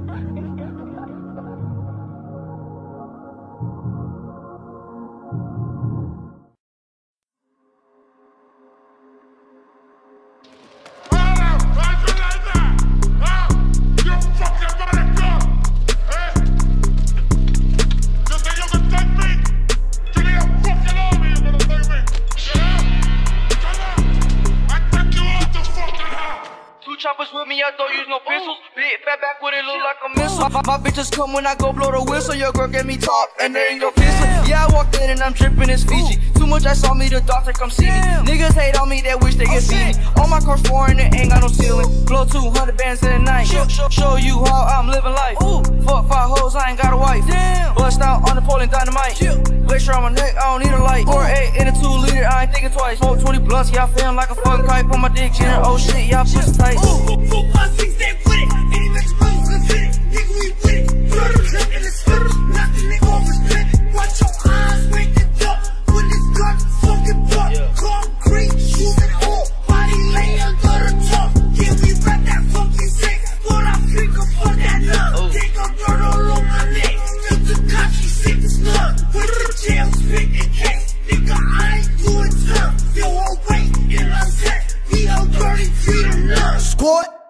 Choppers with me, I don't use no pistols. Big fat back with it look like a missile. My bitches come when I go blow the whistle. Your girl get me top and there ain't no pistol. Yeah, I walked in and I'm dripping this Fiji. Too much I saw me, the doctor come see me. Niggas hate on me, they wish they could see me. All my cars foreign, it ain't got no ceiling. Blow 200 bands in the night. Show you how I'm living life. Fuck 5 hoes, I ain't got a wife. Bust out on the pole and dynamite. Glacier on my neck, I don't need a light. 4-8 in a 2-liter, I ain't thinking twice. Smoke 20 blunts, yeah, I feeling like a fucking kite. Put my dick in her, oh shit, yeah, I push it tight. 4, 5, 6, they with it. Any bitch moves, let's hit it. Nigga, we with it. Throw the clip in the spitter. Knock the nigga off his split. Watch your eyes, wake the duck. With this gun, fucking buck. Concrete, shooting all. Body lay under the top. Yeah, we rap that fucking sick. But I pick up for that nut. Take a dirt all on my neck. Just the cocky, sick as nut. With the jail, spit and cake. Nigga, I ain't doing tough. Yo, I'll wait in my set. We all dirty, feet and nut. Squad.